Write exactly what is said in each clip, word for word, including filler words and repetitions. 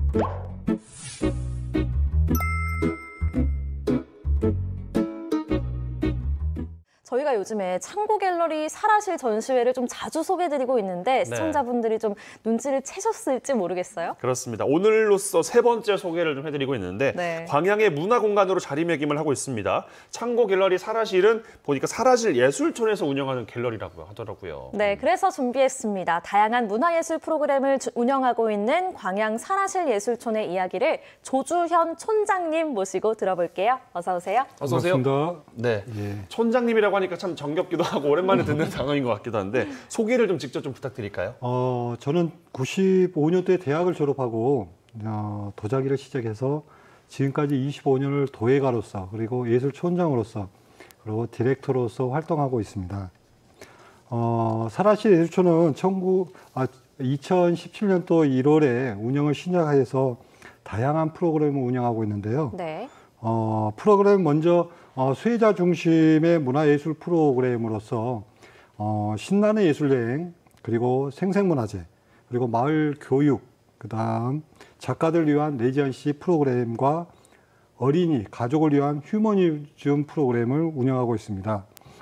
저희가 요즘에 창고 갤러리 사라실 전시회를 좀 자주 소개해드리고 있는데 시청자분들이 좀 눈치를 채셨을지 모르겠어요. 그렇습니다. 오늘로써 세 번째 소개를 좀 해드리고 있는데 네. 광양의 문화공간으로 자리매김을 하고 있습니다. 창고 갤러리 사라실은 보니까 사라실 예술촌에서 운영하는 갤러리라고 하더라고요. 네, 그래서 준비했습니다. 다양한 문화예술 프로그램을 운영하고 있는 광양 사라실 예술촌의 이야기를 조주현 촌장님 모시고 들어볼게요. 어서 오세요. 어서 오세요. 반갑습니다. 네, 예. 촌장님이라고 하니까 참 정겹기도 하고 오랜만에 듣는 단어인 것 같기도 한데 소개를 좀 직접 좀 부탁드릴까요? 어, 저는 구십오 년도에 대학을 졸업하고 어, 도자기를 시작해서 지금까지 이십오 년을 도예가로서 그리고 예술촌장으로서 그리고 디렉터로서 활동하고 있습니다. 어, 사라실 예술촌은 천구, 아, 이천십칠 년도 일월에 운영을 시작해서 다양한 프로그램을 운영하고 있는데요. 네. 어, 프로그램 먼저 어, 수혜자 중심의 문화예술 프로그램으로서 어, 신나는 예술여행, 그리고 생생문화제, 그리고 마을 교육, 그 다음 작가들 위한 레지던시 프로그램과 어린이, 가족을 위한 휴머니즘 프로그램을 운영하고 있습니다.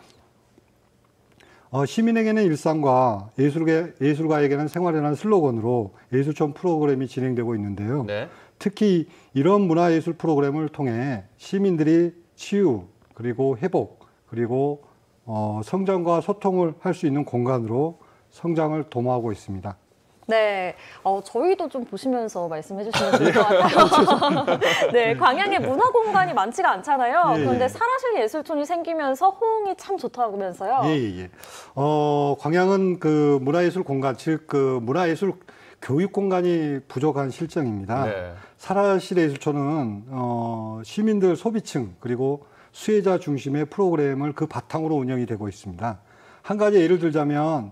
어, 시민에게는 일상과 예술계, 예술가에게는 생활이라는 슬로건으로 예술촌 프로그램이 진행되고 있는데요. 네. 특히 이런 문화예술 프로그램을 통해 시민들이 치유, 그리고 회복, 그리고 어, 성장과 소통을 할 수 있는 공간으로 성장을 도모하고 있습니다. 네, 어, 저희도 좀 보시면서 말씀해 주시면 좋을 것 같아요. 네, 광양에 문화 공간이 많지가 않잖아요. 예, 그런데 사라실 예술촌이 생기면서 호응이 참 좋다면서요. 예, 예. 어, 광양은 그 문화예술 공간, 즉 그 문화예술 교육 공간이 부족한 실정입니다. 네. 사라실 예술촌은 어, 시민들 소비층 그리고 수혜자 중심의 프로그램을 그 바탕으로 운영이 되고 있습니다. 한 가지 예를 들자면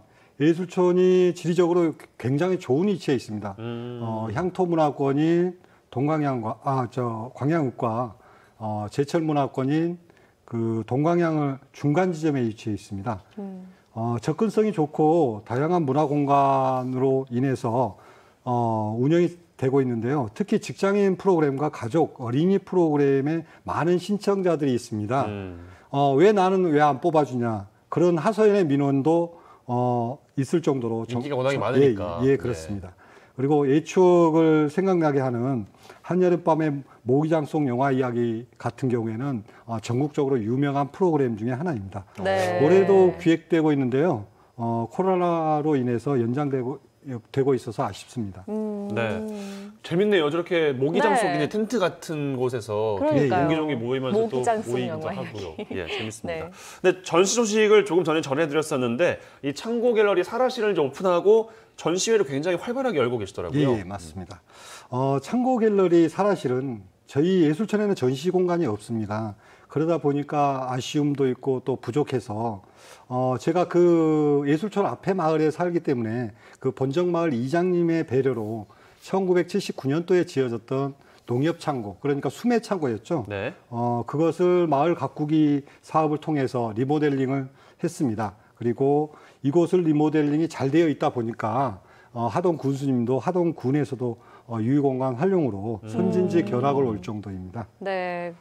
예술촌이 지리적으로 굉장히 좋은 위치에 있습니다. 음. 어, 향토문화권인 동광양과 아 저 광양읍과 어, 제철문화권인 그 동광양을 중간 지점에 위치해 있습니다. 음. 어, 접근성이 좋고 다양한 문화 공간으로 인해서 어, 운영이 되고 있는데요. 특히 직장인 프로그램과 가족, 어린이 프로그램에 많은 신청자들이 있습니다. 음. 어, 왜 나는 왜 안 뽑아주냐 그런 하소연의 민원도 어, 있을 정도로 인기가 워낙에 많으니까. 예, 예 그렇습니다. 네. 그리고 옛 추억을 생각나게 하는 한여름밤의 모기장 속 영화 이야기 같은 경우에는 어, 전국적으로 유명한 프로그램 중에 하나입니다. 네. 올해도 기획되고 있는데요. 어, 코로나로 인해서 연장되고 되고 있어서 아쉽습니다. 음... 네, 재밌네요. 저렇게 모기장 네. 속에 텐트 같은 곳에서 옹기종기 모이면서 또 모이기도 하고요. 예, 재밌습니다. 네. 근데 전시 소식을 조금 전에 전해드렸었는데 이 창고 갤러리 사라실을 이제 오픈하고 전시회를 굉장히 활발하게 열고 계시더라고요. 예, 맞습니다. 어, 창고 갤러리 사라실은 저희 예술촌에는 전시 공간이 없습니다. 그러다 보니까 아쉬움도 있고 또 부족해서 어, 제가 그 예술촌 앞에 마을에 살기 때문에 그 본정마을 이장님의 배려로 천구백칠십구 년도에 지어졌던 농협창고, 그러니까 수매창고였죠. 네. 어, 그것을 마을 가꾸기 사업을 통해서 리모델링을 했습니다. 그리고 이곳을 리모델링이 잘 되어 있다 보니까 어, 하동 군수님도 하동 군에서도 어, 유휴공간 활용으로 선진지 결학을 올 정도입니다. 네.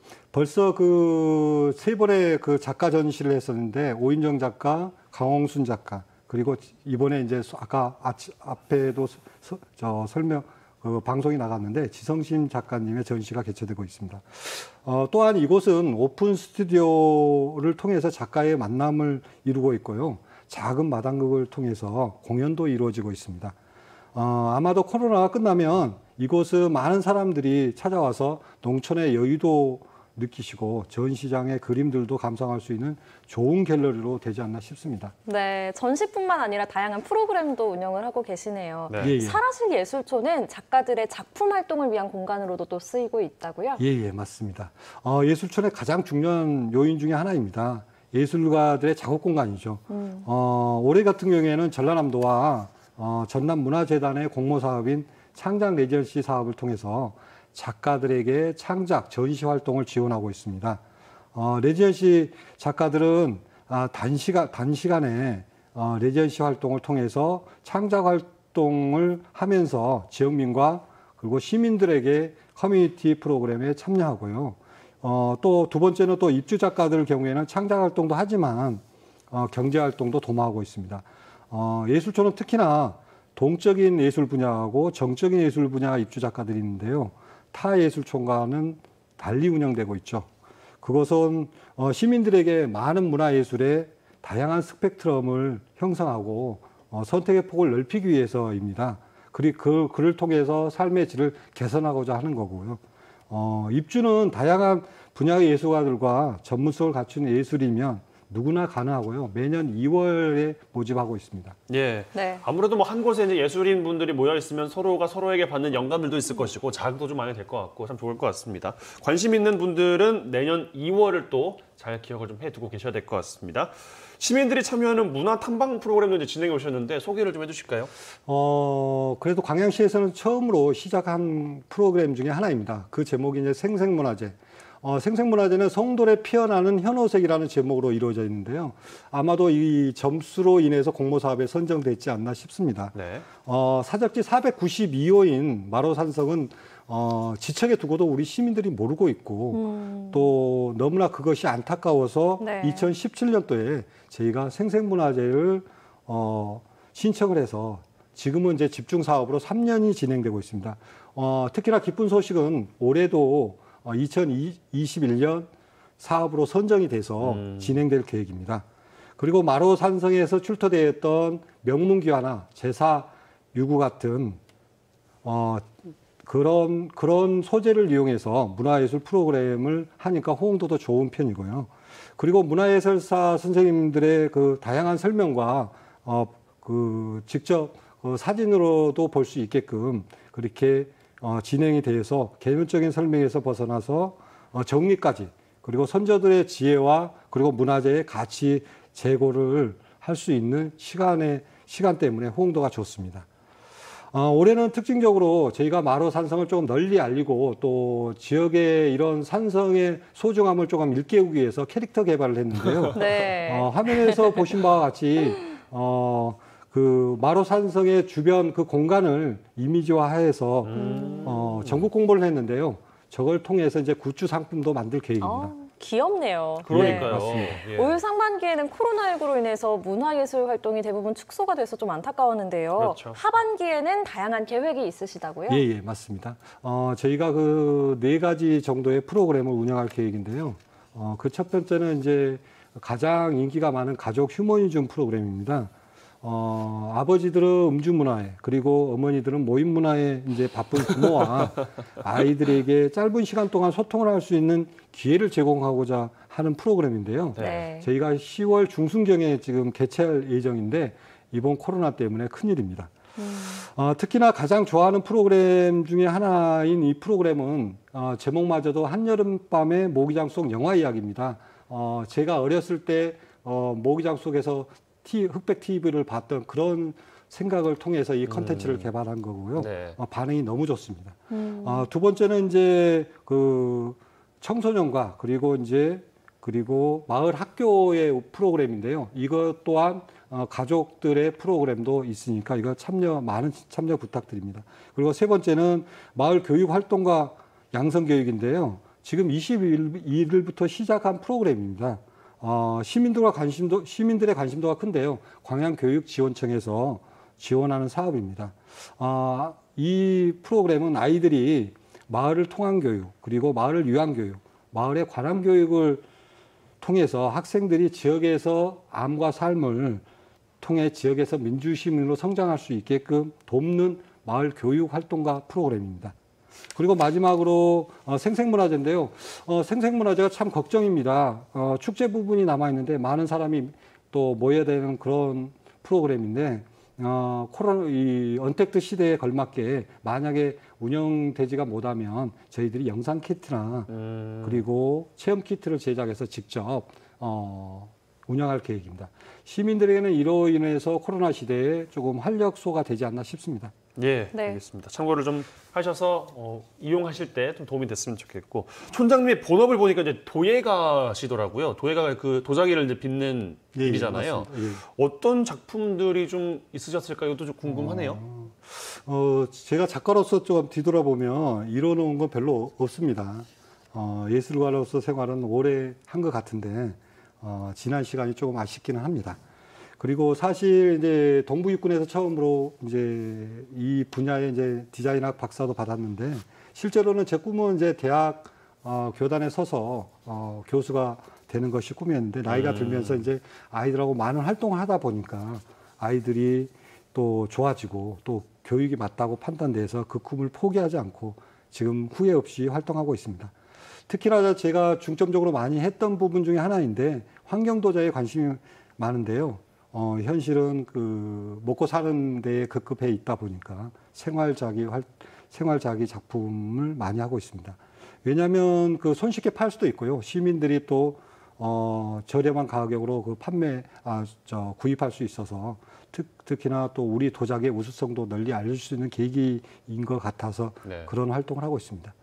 벌써 그 세 번의 그 작가 전시를 했었는데 오인정 작가, 강홍순 작가, 그리고 이번에 이제 아까 앞에도 서, 저 설명 그 방송이 나갔는데 지성심 작가님의 전시가 개최되고 있습니다. 어, 또한 이곳은 오픈 스튜디오를 통해서 작가의 만남을 이루고 있고요. 작은 마당극을 통해서 공연도 이루어지고 있습니다. 어, 아마도 코로나가 끝나면 이곳은 많은 사람들이 찾아와서 농촌의 여유도 느끼시고 전시장의 그림들도 감상할 수 있는 좋은 갤러리로 되지 않나 싶습니다. 네, 전시뿐만 아니라 다양한 프로그램도 운영을 하고 계시네요. 네. 예, 예. 사라실 예술촌은 작가들의 작품 활동을 위한 공간으로도 또 쓰이고 있다고요? 예, 예, 맞습니다. 어, 예술촌의 가장 중요한 요인 중에 하나입니다. 예술가들의 작업 공간이죠. 음. 어, 올해 같은 경우에는 전라남도와 어, 전남문화재단의 공모 사업인 창작 레지던시 사업을 통해서 작가들에게 창작, 전시 활동을 지원하고 있습니다. 어, 레지던시 작가들은 아, 단시간, 단시간에 어, 레지던시 활동을 통해서 창작 활동을 하면서 지역민과 그리고 시민들에게 커뮤니티 프로그램에 참여하고요. 어, 또 두 번째는 또 입주 작가들 경우에는 창작 활동도 하지만 어, 경제 활동도 도모하고 있습니다. 어, 예술촌은 특히나 동적인 예술 분야하고 정적인 예술 분야 입주 작가들이 있는데요. 타 예술촌과는 달리 운영되고 있죠. 그것은 어, 시민들에게 많은 문화예술의 다양한 스펙트럼을 형성하고 어, 선택의 폭을 넓히기 위해서입니다. 그리고 그, 그를 통해서 삶의 질을 개선하고자 하는 거고요. 어, 입주는 다양한 분야의 예술가들과 전문성을 갖춘 예술이면 누구나 가능하고요. 매년 이월에 모집하고 있습니다. 예. 네. 아무래도 뭐 한 곳에 이제 예술인 분들이 모여 있으면 서로가 서로에게 받는 영감들도 있을 것이고 자극도 좀 많이 될 것 같고 참 좋을 것 같습니다. 관심 있는 분들은 내년 이월을 또 잘 기억을 좀 해두고 계셔야 될 것 같습니다. 시민들이 참여하는 문화 탐방 프로그램도 이제 진행해 오셨는데 소개를 좀 해주실까요? 어, 그래도 광양시에서는 처음으로 시작한 프로그램 중에 하나입니다. 그 제목이 이제 생생문화제. 어, 생생문화제는 성돌에 피어나는 현오색이라는 제목으로 이루어져 있는데요. 아마도 이 점수로 인해서 공모사업에 선정됐지 않나 싶습니다. 네. 어, 사적지 사백구십이 호인 마로산성은 어, 지척에 두고도 우리 시민들이 모르고 있고 음. 또 너무나 그것이 안타까워서 네. 이천십칠 년도에 저희가 생생문화제를 어, 신청을 해서 지금은 이제 집중 사업으로 삼 년이 진행되고 있습니다. 어, 특히나 기쁜 소식은 올해도 어, 이천이십일 년 사업으로 선정이 돼서 음. 진행될 계획입니다. 그리고 마로산성에서 출토되었던 명문기화나 제사 유구 같은 어, 그런 그런 소재를 이용해서 문화예술 프로그램을 하니까 호응도도 좋은 편이고요. 그리고 문화예술사 선생님들의 그 다양한 설명과 어, 그 직접 어, 사진으로도 볼 수 있게끔 그렇게 어, 진행이 돼서 개념적인 설명에서 벗어나서 어, 정리까지 그리고 선조들의 지혜와 그리고 문화재의 가치 제고를 할 수 있는 시간의 시간 때문에 호응도가 좋습니다. 어, 올해는 특징적으로 저희가 마로 산성을 조금 널리 알리고 또 지역의 이런 산성의 소중함을 조금 일깨우기 위해서 캐릭터 개발을 했는데요. 네. 어, 화면에서 보신 바와 같이 어, 그 마로 산성의 주변 그 공간을 이미지화해서 음. 어, 전국 공부를 했는데요. 저걸 통해서 이제 굿즈 상품도 만들 계획입니다. 어, 귀엽네요. 그러니까요. 네. 예. 올 상반기에는 코로나십구로 인해서 문화예술 활동이 대부분 축소가 돼서 좀 안타까웠는데요. 그렇죠. 하반기에는 다양한 계획이 있으시다고요? 예, 예, 맞습니다. 어, 저희가 그 네 가지 정도의 프로그램을 운영할 계획인데요. 어, 그 첫 번째는 이제 가장 인기가 많은 가족 휴머니즘 프로그램입니다. 어, 아버지들은 음주 문화에 그리고 어머니들은 모임 문화에 이제 바쁜 부모와 아이들에게 짧은 시간 동안 소통을 할 수 있는 기회를 제공하고자 하는 프로그램인데요. 네. 저희가 시월 중순경에 지금 개최할 예정인데 이번 코로나 때문에 큰일입니다. 음. 어, 특히나 가장 좋아하는 프로그램 중에 하나인 이 프로그램은 어, 제목마저도 한여름밤의 모기장 속 영화 이야기입니다. 어, 제가 어렸을 때 어, 모기장 속에서 티, 흑백 티비를 봤던 그런 생각을 통해서 이 컨텐츠를 음. 개발한 거고요. 네. 어, 반응이 너무 좋습니다. 음. 어, 두 번째는 이제 그 청소년과 그리고 이제 그리고 마을 학교의 프로그램인데요. 이것 또한 어, 가족들의 프로그램도 있으니까 이거 참여 많은 참여 부탁드립니다. 그리고 세 번째는 마을 교육 활동과 양성 교육인데요. 지금 이십일 일부터 시작한 프로그램입니다. 어, 시민들과 관심도, 시민들의 관심도가 큰데요. 광양교육지원청에서 지원하는 사업입니다. 어, 이 프로그램은 아이들이 마을을 통한 교육, 그리고 마을을 위한 교육, 마을의 관함 교육을 통해서 학생들이 지역에서 암과 삶을 통해 지역에서 민주시민으로 성장할 수 있게끔 돕는 마을 교육 활동가 프로그램입니다. 그리고 마지막으로 어, 생생문화제인데요. 어, 생생문화제가 참 걱정입니다. 어, 축제 부분이 남아있는데 많은 사람이 또 모여야 되는 그런 프로그램인데 어, 코로나 이 언택트 시대에 걸맞게 만약에 운영되지가 못하면 저희들이 영상 키트나 음. 그리고 체험 키트를 제작해서 직접 어, 운영할 계획입니다. 시민들에게는 이로 인해서 코로나 시대에 조금 활력소가 되지 않나 싶습니다. 예, 네. 알겠습니다. 참고를 좀 하셔서 어, 이용하실 때 좀 도움이 됐으면 좋겠고 촌장님의 본업을 보니까 이제 도예가시더라고요. 도예가 그 도자기를 이제 빚는 예, 일이잖아요. 예, 어떤 작품들이 좀 있으셨을까요? 이것도 좀 궁금하네요. 어, 어, 제가 작가로서 좀 뒤돌아보면 이뤄놓은 건 별로 없습니다. 어, 예술가로서 생활은 오래 한 것 같은데 어, 지난 시간이 조금 아쉽기는 합니다. 그리고 사실 이제 동부육군에서 처음으로 이제 이 분야에 이제 디자인학 박사도 받았는데 실제로는 제 꿈은 이제 대학 어, 교단에 서서 어, 교수가 되는 것이 꿈이었는데 나이가 음. 들면서 이제 아이들하고 많은 활동을 하다 보니까 아이들이 또 좋아지고 또 교육이 맞다고 판단돼서 그 꿈을 포기하지 않고 지금 후회 없이 활동하고 있습니다. 특히나 제가 중점적으로 많이 했던 부분 중에 하나인데 환경도자에 관심이 많은데요. 어, 현실은 그 먹고 사는 데에 급급해 있다 보니까 생활자기 활, 생활자기 작품을 많이 하고 있습니다. 왜냐하면 그 손쉽게 팔 수도 있고요. 시민들이 또 어, 저렴한 가격으로 그 판매, 아, 저, 구입할 수 있어서 특, 특히나 또 우리 도자기의 우수성도 널리 알려줄 수 있는 계기인 것 같아서 네. 그런 활동을 하고 있습니다.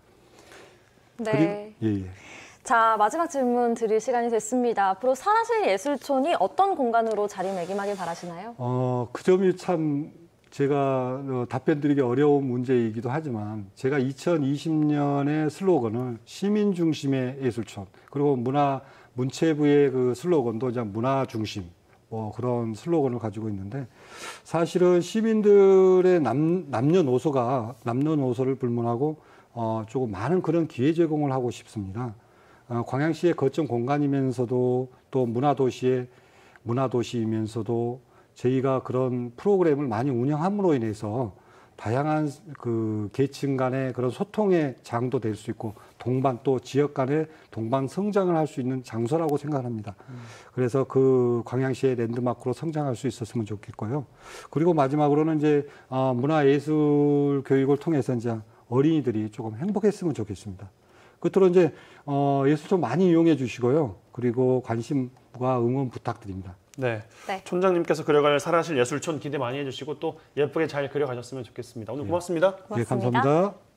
네. 그리고, 예, 예. 자, 마지막 질문 드릴 시간이 됐습니다. 앞으로 사라실 예술촌이 어떤 공간으로 자리매김하길 바라시나요? 어, 그 점이 참 제가 어, 답변 드리기 어려운 문제이기도 하지만 제가 이천이십 년의 슬로건을 시민 중심의 예술촌 그리고 문화 문체부의 그 슬로건도 이제 문화 중심 뭐 그런 슬로건을 가지고 있는데 사실은 시민들의 남, 남녀노소가 남녀노소를 불문하고 어, 조금 많은 그런 기회 제공을 하고 싶습니다. 어, 광양시의 거점 공간이면서도 또 문화도시의 문화도시이면서도 저희가 그런 프로그램을 많이 운영함으로 인해서 다양한 그 계층 간의 그런 소통의 장도 될 수 있고 동반 또 지역 간의 동반 성장을 할 수 있는 장소라고 생각합니다. 음. 그래서 그 광양시의 랜드마크로 성장할 수 있었으면 좋겠고요. 그리고 마지막으로는 이제 어, 문화예술 교육을 통해서 이제 어린이들이 조금 행복했으면 좋겠습니다. 끝으로 이제 어, 예술촌 많이 이용해 주시고요. 그리고 관심과 응원 부탁드립니다. 네. 네. 촌장님께서 그려갈 사라실 예술촌 기대 많이 해주시고 또 예쁘게 잘 그려가셨으면 좋겠습니다. 오늘 고맙습니다. 고맙습니다. 네, 감사합니다.